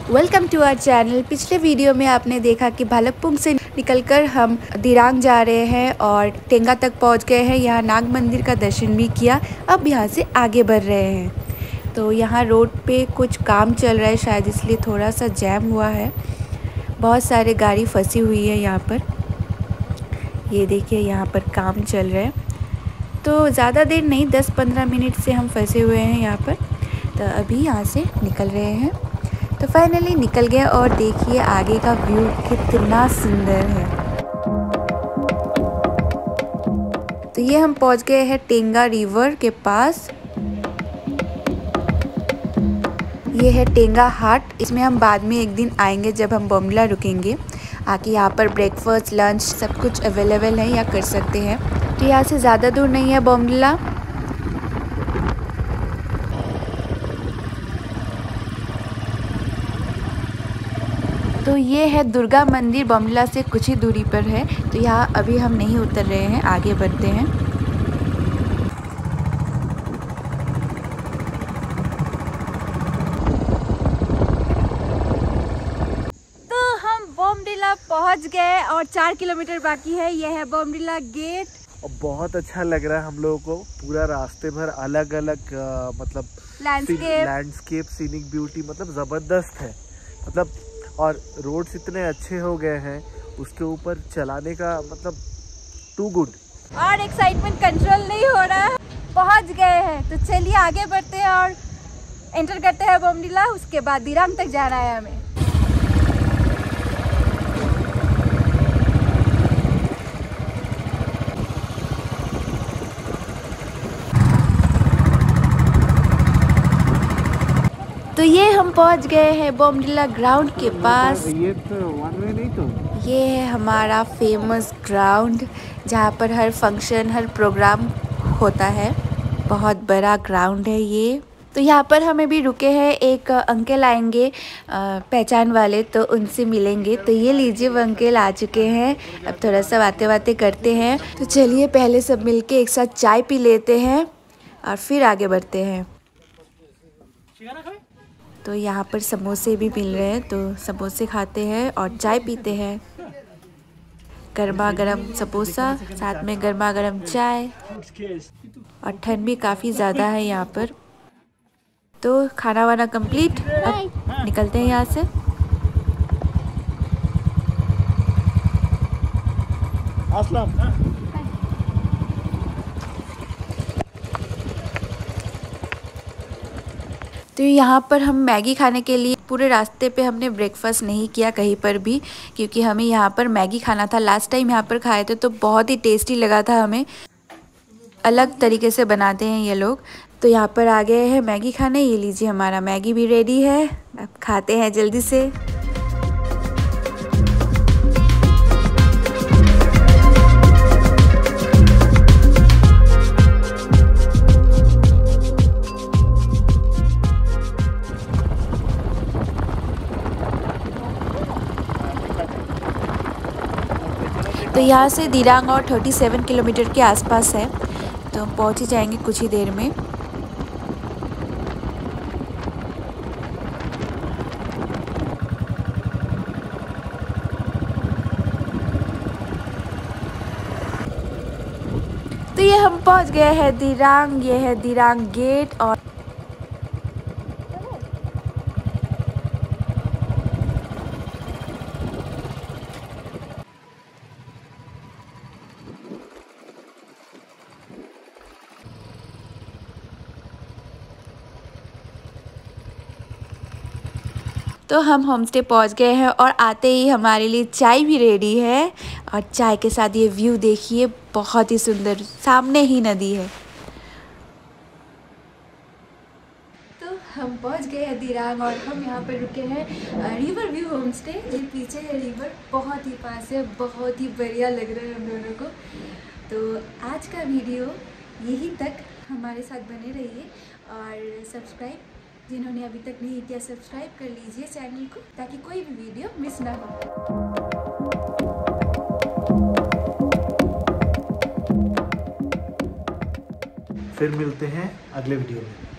Welcome to our channel. पिछले video में आपने देखा कि भालुकपोंग से निकलकर हम दिरांग जा रहे हैं और टेंगा तक पहुंच गए हैं। यहाँ नाग मंदिर का दर्शन भी किया। अब यहाँ से आगे बढ़ रहे हैं। तो यहाँ रोड पे कुछ काम चल रहा है शायद, इसलिए थोड़ा सा जैम हुआ है। बहुत सारे गाड़ी फंसी हुई है यहाँ पर। ये देखिए यहाँ पर काम चल रहा है। तो ज़्यादा देर नहीं, 10-15 मिनट से हम फंसे हुए हैं यहाँ पर। तो अभी यहाँ से निकल रहे हैं। तो फाइनली निकल गए और देखिए आगे का व्यू कितना सुंदर है। तो ये हम पहुंच गए हैं टेंगा रिवर के पास। ये है टेंगा हाट। इसमें हम बाद में एक दिन आएंगे जब हम बोमडिला रुकेंगे। आके यहाँ पर ब्रेकफास्ट, लंच सब कुछ अवेलेबल है या कर सकते हैं। तो यहाँ से ज़्यादा दूर नहीं है बोमडिला। तो ये है दुर्गा मंदिर, बोमडिला से कुछ ही दूरी पर है। तो यहाँ अभी हम नहीं उतर रहे हैं, आगे बढ़ते हैं। तो हम बोमडिला पहुँच गए और 4 किलोमीटर बाकी है। यह है बोमडिला गेट। और बहुत अच्छा लग रहा है हम लोगों को। पूरा रास्ते भर अलग अलग मतलब लैंडस्केप, सीनिक ब्यूटी मतलब ज़बरदस्त है। मतलब और रोड्स इतने अच्छे हो गए हैं, उसके ऊपर चलाने का मतलब टू गुड। और एक्साइटमेंट कंट्रोल नहीं हो रहा है। पहुंच गए हैं, तो चलिए आगे बढ़ते हैं और एंटर करते हैं बोमडिला। उसके बाद दिरांग तक जाना है हमें। तो ये हम पहुंच गए हैं बोमडिला ग्राउंड के पास। ये तो वन वे नहीं तो। ये है हमारा फेमस ग्राउंड जहाँ पर हर फंक्शन, हर प्रोग्राम होता है। बहुत बड़ा ग्राउंड है ये। तो यहाँ पर हमें भी रुके हैं। एक अंकल आएंगे पहचान वाले, तो उनसे मिलेंगे। तो ये लीजिए, वो अंकल आ चुके हैं। अब थोड़ा सा बातें करते हैं। तो चलिए पहले सब मिलके एक साथ चाय पी लेते हैं और फिर आगे बढ़ते हैं। तो यहाँ पर समोसे भी मिल रहे हैं, तो समोसे खाते हैं और चाय पीते हैं। गर्मा गर्म समोसा, साथ में गर्मा गर्म चाय। और ठंड भी काफ़ी ज़्यादा है यहाँ पर। तो खाना वाना कंप्लीट, अब निकलते हैं यहाँ से। तो यहाँ पर हम मैगी खाने के लिए, पूरे रास्ते पे हमने ब्रेकफास्ट नहीं किया कहीं पर भी, क्योंकि हमें यहाँ पर मैगी खाना था। लास्ट टाइम यहाँ पर खाए थे तो बहुत ही टेस्टी लगा था हमें। अलग तरीके से बनाते हैं ये लोग। तो यहाँ पर आ गए हैं मैगी खाने। ये लीजिए, हमारा मैगी भी रेडी है। अब खाते हैं जल्दी से। तो यहाँ से दिरांग और 37 किलोमीटर के आसपास है। तो हम पहुँच ही जाएंगे कुछ ही देर में। तो ये हम पहुँच गए हैं दिरांग। ये है दिरांग गेट। और तो हम होम स्टे पहुँच गए हैं और आते ही हमारे लिए चाय भी रेडी है। और चाय के साथ ये व्यू देखिए, बहुत ही सुंदर, सामने ही नदी है। तो हम पहुँच गए हैं दिरांग और हम यहाँ पर रुके हैं रिवर व्यू होम स्टे। ये पीछे है रिवर, बहुत ही पास है, बहुत ही बढ़िया लग रहा है हम दोनों को। तो आज का वीडियो यहीं तक, हमारे साथ बने रहिए। और सब्सक्राइब जिन्होंने अभी तक नहीं किया, सब्सक्राइब कर लीजिए चैनल को, ताकि कोई भी वीडियो मिस ना हो। फिर मिलते हैं अगले वीडियो में।